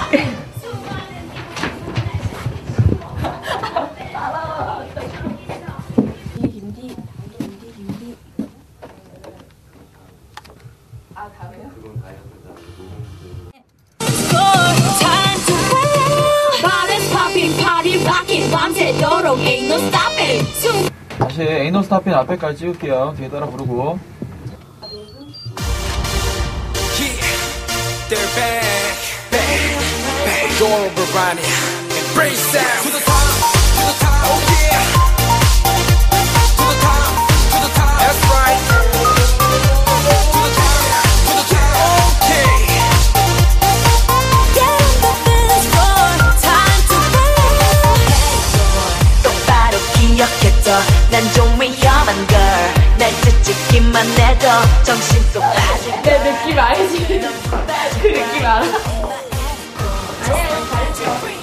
아, 다음에요? 다시 Ain't No Stopping 앞에까지 찍을게요. 뒤에 따라 부르고. They're back, back, back. Doro Barani, embrace sound. To the top, oh yeah. To the top, that's right. To the top, okay. Get on the dance floor, time to play. 똑바로 기억했어, 난 좀 위험한 girl. 날 찢기만 해도 정신 또 빠질 내 느낌 알지? 그 느낌 알아? 아니야, 가르쳐.